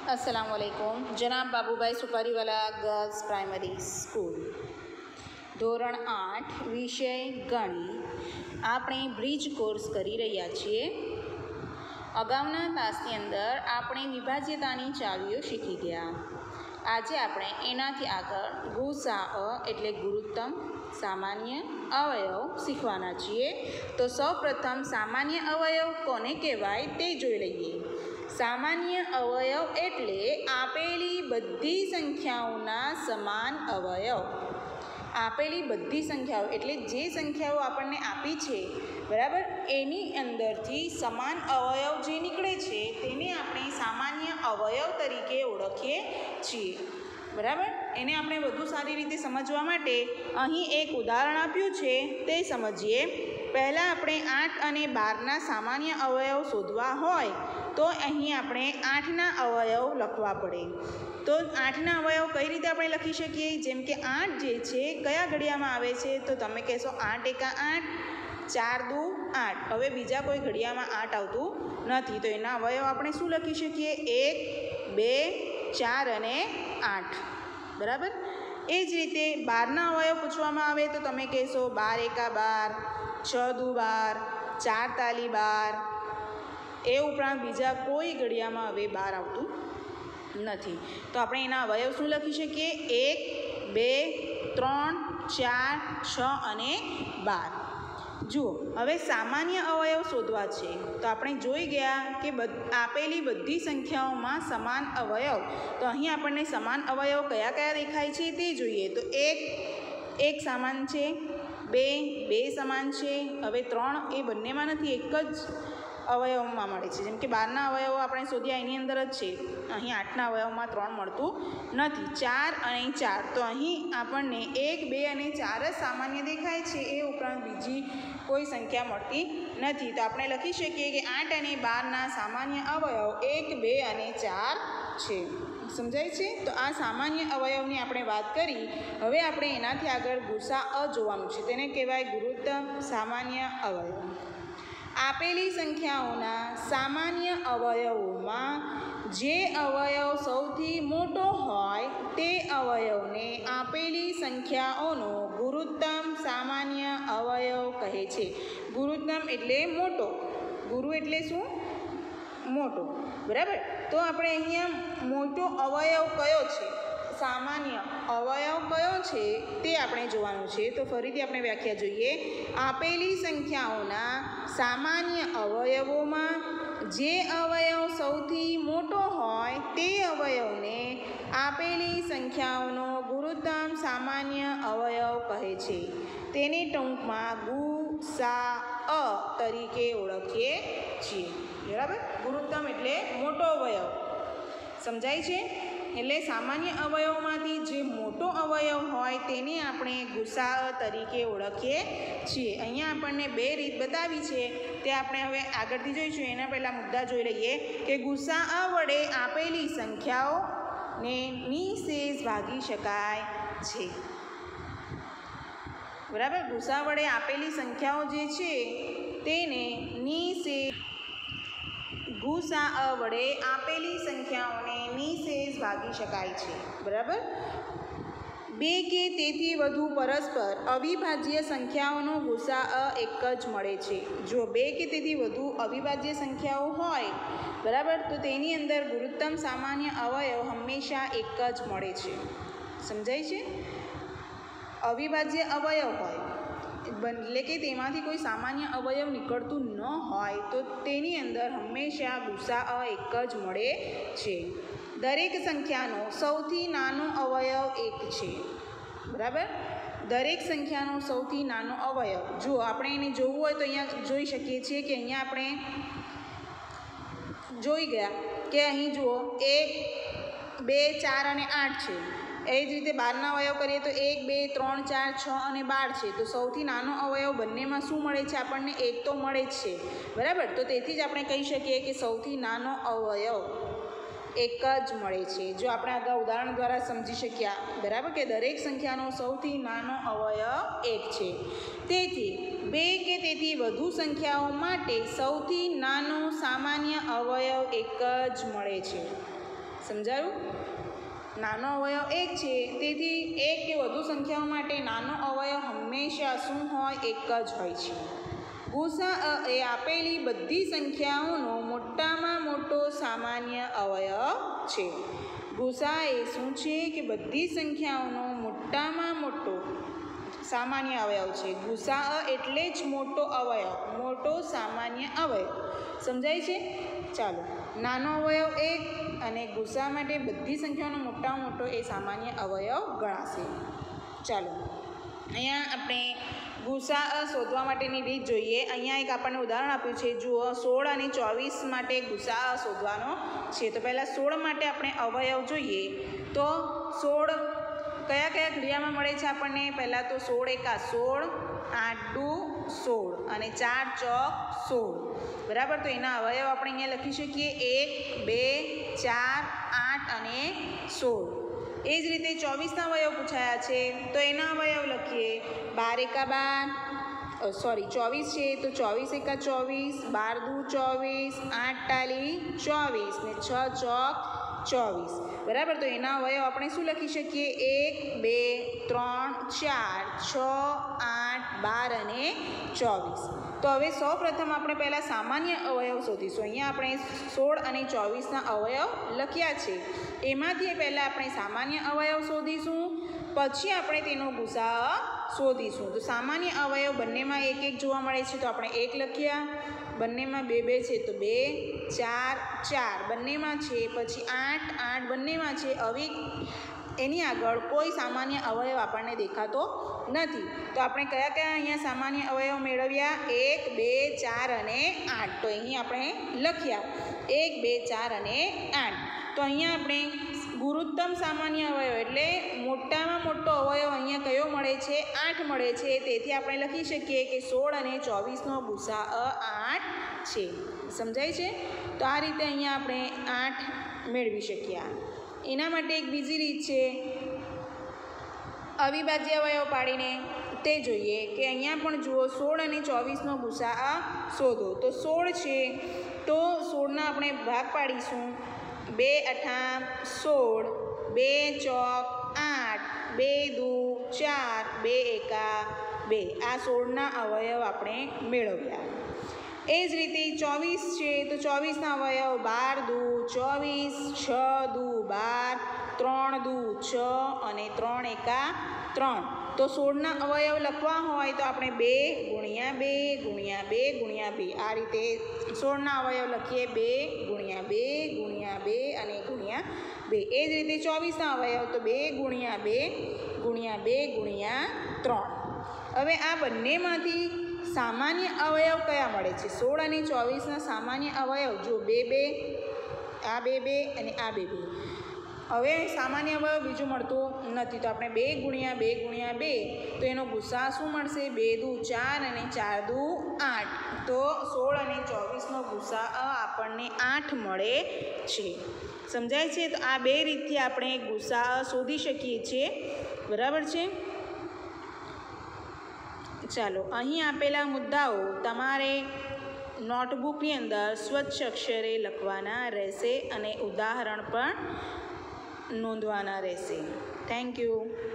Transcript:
अस्सलाम वालेकुम। जनाब Babubhai Suparivala girls primary school, ધોરણ 8 વિષય ગણિત આપણે બ્રિજ કોર્સ કરી રહ્યા છીએ। અગાઉના તાસની અંદર આપણે વિભાજ્યતાની ચાવીઓ શીખી ગયા। આજે આપણે એનાથી આગળ ગુસાઅ એટલે ગુરુત્તમ સામાન્ય અવયવ શીખવાના છીએ। તો સૌપ્રથમ સામાન્ય અવયવ કોને કહેવાય તે જોઈ લઈએ। સામાન્ય અવયવ એટલે આપેલી બધી સંખ્યાઓના સમાન અવયવ। આપેલી બધી સંખ્યાઓ એટલે જે સંખ્યાઓ આપણને આપી છે બરાબર, એની અંદરથી સમાન અવયવ જે નીકળે છે તેને આપણે સામાન્ય અવયવ તરીકે ઓળખીએ છીએ બરાબર। એને આપણે વધુ સારી રીતે સમજવા માટે અહીં એક ઉદાહરણ આપ્યું છે તે સમજીએ। પહેલાં આપણે 8 અને 12ના સામાન્ય અવયવ શોધવા હોય તો અહીં આપણે 8ના અવયવ લખવા પડે। તો 8ના અવયવ કઈ રીતે આપણે લખી શકીએ? જેમ કે 8 જે છે કયા ઘડિયામાં આવે છે? તો તમે કહેશો 8 એકા 8, 4 દુ 8। હવે બીજા કોઈ ઘડિયામાં 8 આવતું નથી તો એના અવયવ આપણે શું લખી શકીએ? 1, 2, 4 અને 8 બરાબર। એ જ રીતે 12ના અવયવ પૂછવામાં આવે તો તમે કહેશો 12 એકા 12, 6 દુ 12, 4 તાલી 12। એ ઉપરાંત બીજા કોઈ ઘડિયામાં હવે 12 આવતું નથી તો આપણે એના અવયવ શું લખી શકીએ? 1, 2, 3, 4, 6 અને 12। જુઓ, હવે સામાન્ય અવયવ શોધવા છે તો આપણે જોઈ ગયા કે આપેલી બધી સંખ્યાઓમાં સમાન અવયવ। તો અહીં આપણને સમાન અવયવ કયા કયા દેખાય છે તે જોઈએ। તો 1 સમાન છે, 2 સમાન છે, હવે 3 એ બંનેમાં નથી, એક જ અવયવમાં મળે છે। જેમ કે 12ના અવયવો આપણે શોધ્યા એની અંદર જ છે, અહીં 8ના અવયવમાં 3 મળતું નથી। 4 અને 4 તો અહીં આપણને 1, 2 અને 4 જ સામાન્ય દેખાય છે, એ ઉપરાંત બીજી કોઈ સંખ્યા મળતી નથી। તો આપણે લખી શકીએ કે 8 અને 12ના સામાન્ય અવયવ 1, 2 અને 4 છે। સમજાય છે? તો આ સામાન્ય અવયવની આપણે વાત કરી। હવે આપણે એનાથી આગળ ગુસાઅ જોવાનું છે, તેને કહેવાય ગુરુત્તમ સામાન્ય અવયવ। આપેલી સંખ્યાઓના સામાન્ય અવયવોમાં જે અવયવ સૌથી મોટો હોય તે અવયવને આપેલી સંખ્યાઓનો ગુરુત્તમ સામાન્ય અવયવ કહે છે। ગુરુત્તમ એટલે મોટો, ગુરુ એટલે શું? મોટો બરાબર। તો આપણે અહીંયા મોટો અવયવ કયો છે, સામાન્ય અવયવ કયો છે તે આપણે જોવાનું છે। તો ફરીથી આપણે વ્યાખ્યા જોઈએ। આપેલી સંખ્યાઓના સામાન્ય અવયવોમાં જે અવયવ સૌથી મોટો હોય તે અવયવને આપેલી સંખ્યાઓનો ગુરુત્તમ સામાન્ય અવયવ કહે છે। તેને ટૂંકમાં ગુસાઅ તરીકે ઓળખીએ છીએ બરાબર। ગુરુત્તમ એટલે મોટો અવયવ, સમજાય છે? એટલે સામાન્ય અવયવમાંથી જે મોટો અવયવ હોય તેને આપણે ગુસાઅ તરીકે ઓળખીએ છીએ। અહીંયા આપણને 2 રીત બતાવી છે તે આપણે હવે આગળથી જોઈશું। એના પહેલાં મુદ્દા જોઈ લઈએ કે ગુસાઅ વડે આપેલી સંખ્યાઓને નિશેષ ભાગી શકાય છે બરાબર। ગુસાઅ વડે આપેલી સંખ્યાઓ જે છે તેને ગુસાઅ વડે આપેલી સંખ્યાઓને નિશેષ ભાગી શકાય છે બરાબર। 2 કે તેથી વધુ પરસ્પર અવિભાજ્ય સંખ્યાઓનો ગુસાઅ એક જ મળે છે। જો 2 કે તેથી વધુ અવિભાજ્ય સંખ્યાઓ હોય બરાબર તો તેની અંદર ગુરુત્તમ સામાન્ય અવયવ હંમેશા એક જ મળે છે। સમજાય છે? અવિભાજ્ય અવયવ હોય એટલે કે તેમાંથી કોઈ સામાન્ય અવયવ નીકળતું ન હોય તો તેની અંદર હંમેશા ગુસાઅ એક જ મળે છે। દરેક સંખ્યાનો સૌથી નાનો અવયવ 1 છે બરાબર। દરેક સંખ્યાનો સૌથી નાનો અવયવ, જો આપણે એને જોવું હોય તો અહીંયા જોઈ શકીએ છીએ કે અહીંયા આપણે જોઈ ગયા કે અહીં જુઓ 1, 2, 4 અને 8 છે। એ જ રીતે 12ના અવયવ કરીએ તો 1, 2, 3, 4, 6 અને 12 છે। તો સૌથી નાનો અવયવ બંનેમાં શું મળે છે? આપણને 1 તો મળે જ છે બરાબર। તો તેથી જ આપણે કહી શકીએ કે સૌથી નાનો અવયવ એક જ મળે છે। જો આપણે આગળ ઉદાહરણ દ્વારા સમજી શક્યા બરાબર કે દરેક સંખ્યાનો સૌથી નાનો અવયવ 1 છે। તેથી 2 કે તેથી વધુ સંખ્યાઓ માટે સૌથી નાનો સામાન્ય અવયવ એક જ મળે છે। સમજાયું? નાનો અવયવ 1 છે, તેથી એક કે વધુ સંખ્યાઓ માટે નાનો અવયવ હંમેશા શું હોય? 1 જ હોય છે. ગુસાઅ એ આપેલી બધી સંખ્યાઓનો મોટામાં મોટો સામાન્ય અવયવ છે. ગુસા એ શું છે? કે બધી સંખ્યાઓનો મોટામાં મોટો સામાન્ય અવયવ છે. ગુસાઅ એટલે જ મોટો અવયવ, મોટો સામાન્ય અવયવ. સમજાય છે? ચાલો, નાનો અવયવ 1 અને ગુસા માટે બધી સંખ્યાઓનો મોટામાં મોટો એ સામાન્ય અવયવ ગણાશે. ચાલો, અહીંયા આપણે ગુસાઅ શોધવા માટેની રીત જોઈએ. અહીંયા એક આપણને ઉદાહરણ આપ્યું છે. જુઓ, 16 અને 24 માટે ગુસાઅ શોધવાનો છે. તો પહેલાં 16 માટે આપણે અવયવ જોઈએ. તો 16 કયા કયા ક્રિયામાં મળે છે આપણને? પહેલાં તો 16 એકા 16, 8 દુ 16 અને 4 ચોક 16. બરાબર? તો એના અવયવ આપણે અહીંયા લખી શકીએ 1, 2, 4, 8 અને 16. એ જ રીતે 24ના અવયવ પૂછાયા છે, તો એના અવયવ લખીએ 12 એકા 12, સોરી 24 છે તો 24 એકા 24, 12 દુ 24, 8 તાલી 24 ને 6 ચોક 24. બરાબર? તો એના અવયવ આપણે શું લખી શકીએ? 1, 2, 3, 4, 6, 8, 12 અને 24. તો હવે સૌપ્રથમ આપણે પહેલાં સામાન્ય અવયવ શોધીશું. અહીંયા આપણે 16 અને 24ના અવયવ લખ્યા છે. એમાંથી પહેલાં આપણે સામાન્ય અવયવ શોધીશું, પછી આપણે તેનો ગુસાઅ શોધીશું. તો સામાન્ય અવયવ બંનેમાં 1 1 જોવા મળે છે, તો આપણે 1 લખ્યા. બંનેમાં 2 2 છે તો 2, 4 4 બંનેમાં છે, પછી 8 8 બંનેમાં છે. હવે એની આગળ કોઈ સામાન્ય અવયવ આપણને દેખાતો નથી. તો આપણે કયા કયા અહીંયા સામાન્ય અવયવ મેળવ્યા? 1, 2, 4 અને 8. તો અહીં આપણે લખ્યા 1, 2, 4 અને 8. તો અહીંયા આપણે ગુરુત્તમ સામાન્ય અવયવ એટલે મોટામાં મોટો અવયવ અહીંયા કયો મળે છે? 8 મળે છે. તેથી આપણે લખી શકીએ કે 16 અને 24નો ગુસાઅ 8 છે. સમજાય છે? તો આ રીતે અહીંયા આપણે 8 મેળવી શક્યા. એના માટે એક બીજી રીત છે અવિભાજ્ય અવયવ પાડીને, તે જોઈએ કે અહીંયા પણ જુઓ 16 અને 24નો ગુસાઅ શોધો. તો 16 છે તો 16ના આપણે ભાગ પાડીશું. 2 8 16, 2 ચોક 8, 2 દુ 4, 2 એકા 2. આ 16ના અવયવ આપણે મેળવ્યા. એ જ રીતે 24 છે તો 24ના અવયવ 12 દુ 24, 6 દુ 12, 3 દુ 6 અને 3 એકા 3. તો 16ના અવયવ લખવા હોય તો આપણે 2 ગુણ્યા 2 ગુણ્યા 2 ગુણ્યા 2 આ રીતે 16ના અવયવ લખીએ. 2 ગુણ્યા 2 ગુણ્યા 2 અને ગુણ્યા 2. એ જ રીતે 24ના અવયવ તો 2 ગુણ્યા 2 ગુણ્યા 2 ગુણ્યા 3. હવે આ બંનેમાંથી સામાન્ય અવયવ કયા મળે છે? 16 અને 24ના સામાન્ય અવયવ જો 2 2, આ 2 2 અને આ 2 2. હવે સામાન્ય અવયવ બીજું મળતું નથી, તો આપણે 2 ગુણ્યા 2 ગુણ્યા 2, તો એનો ગુસાઅ શું મળશે? 2 દુ 4 અને 4 દુ 8. તો 16 અને 24નો ગુસાઅ આપણને 8 મળે છે. સમજાય છે? તો આ બે રીતથી આપણે ગુસાઅ શોધી શકીએ છીએ. બરાબર છે? ચાલો, અહીં આપેલા મુદ્દાઓ તમારે નોટબુકની અંદર સ્વચ્છ અક્ષરે લખવાના રહેશે અને ઉદાહરણ પણ નોંધવાના રહેશે. Thank you.